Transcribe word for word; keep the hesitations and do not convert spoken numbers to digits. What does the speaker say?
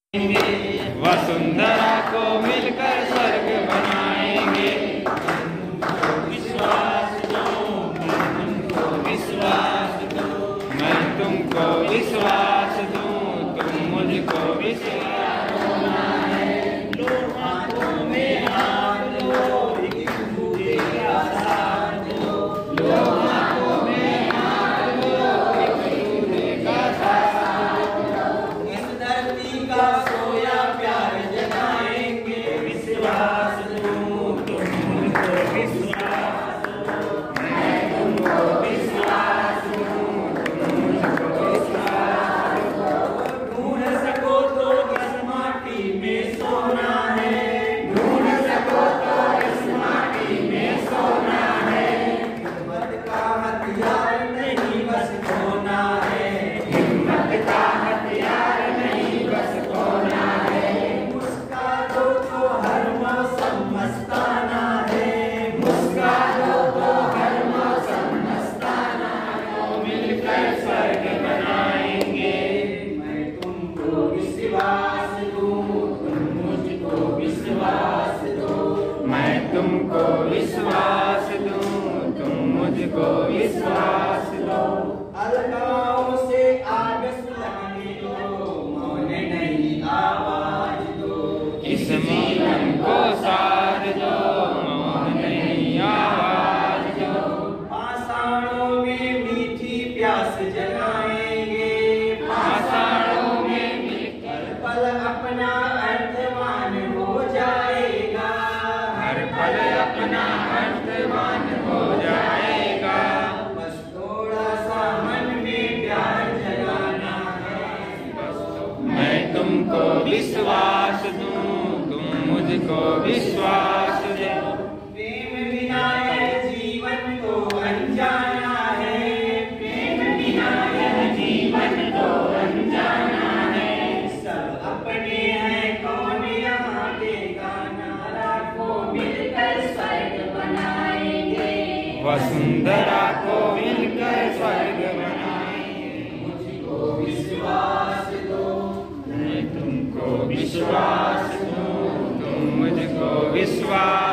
वसुंधरा को मिलकर स्वर्ग बनाएंगे। विश्वास दो, तुमको विश्वास दो, मैं तुमको विश्वास दूं, तुम मुझको विश्वास होना है। लो हाथों में हाथ लो, एक दूसरे का साथ दो। लो हाथों में हाथ लो, एक दूसरे का साथ दो। इस धरती का सोया प्यार जगाएंगे। विश्वास दूं, तुम मुझको विश्वास दो, मैं तुमको विश्वास दूं, तुम मुझको विश्वास दो। ढूंढ सको तो इस माटी में सोना है, ढूंढ सको तो इस माटी में सोना है। हिम्मत का हथियार नहीं बस खोना है, हिम्मत का हथियार नहीं बस खोना है। मुस्का दो तो हर मौसम मस्ताना है, मुस्का दो तो हर मौसम मस्ताना है। मिलकर स्वर्ग बनाएंगे। मैं तुमको विश्वास दूं, तुम मुझको विश्वास दो, मैं तुमको विश्वास दूं, तुम मुझको विश्वास दो। अलगाओं से आग सुलगने दो, मौन नहीं आवाज दो। इस जीवन को सार दो, मौन नहीं आवाज दो। पाषाणों में मीठी प्यास जगाएंगे, पाषाणों में मिलकर पल अपना अर्थवान हो जाएगा, हर पल अपना अर्थवान हो जाएगा। बस थोड़ा सा मन में प्यार जगाना है, बस मैं तुमको विश्वास दूं, तुम मुझको विश्वास दो। प्रेम बिना यह जीवन तो अनजाना है, प्रेम बिना यह जीवन तो अनजाना है। सब अपने हैं कौन यहाँ बेगाना, राखों मिलकर स्वर्ग बनाएंगे। वसुंधरा को मिलकर स्वर्ग बनाएंगे। मुझको विश्वास दो, मैं तुमको विश्वास दूं, तुम मुझको विश्वास